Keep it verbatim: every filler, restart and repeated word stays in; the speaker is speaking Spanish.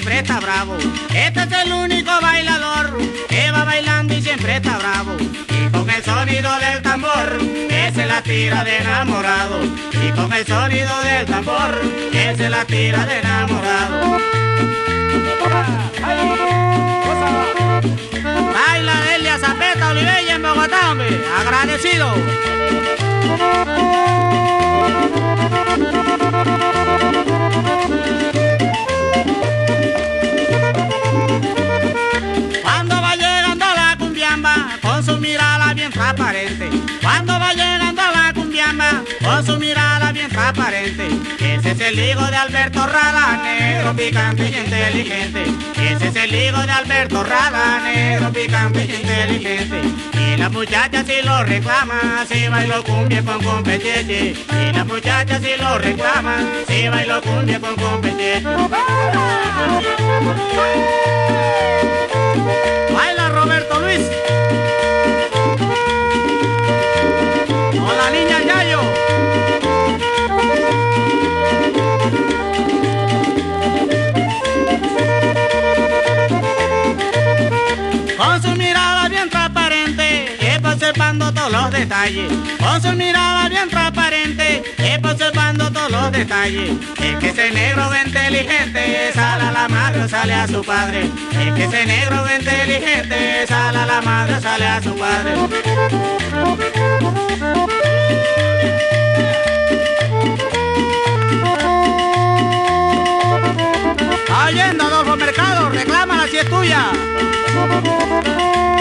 siempre está bravo. Este es el único bailador que va bailando y siempre está bravo. Y con el sonido del tambor, que se la tira de enamorado. Y con el sonido del tambor, que se la tira de enamorado. Baila Delia Zapeta Olivella en Bogotá, hombre. Agradecido. Cuando va llegando la cumbiamba, con su mirada bien transparente. Cuando va llegando la cumbiamba, con su mirada bien transparente. Ese es el hijo de Alberto Rada, negro, picante y inteligente. Ese es el hijo de Alberto Rada, negro, picante y inteligente. Y la muchacha si lo reclama, si bailo cumbia con competeche. Y la muchacha si lo reclama, si bailo cumbia con competeche. Baila Roberto Luis. Con la niña Yayo. Con su mirada bien transparente, que va observando todos los detalles. Con su mirada bien transparente, que va observando todos los detalles. Es que ese negro ve inteligente, sale a la madre, sale a su padre. Es que ese negro ve inteligente, sale a la madre, sale a su padre. Oyendo Adolfo Mercado, reclámala si es tuya.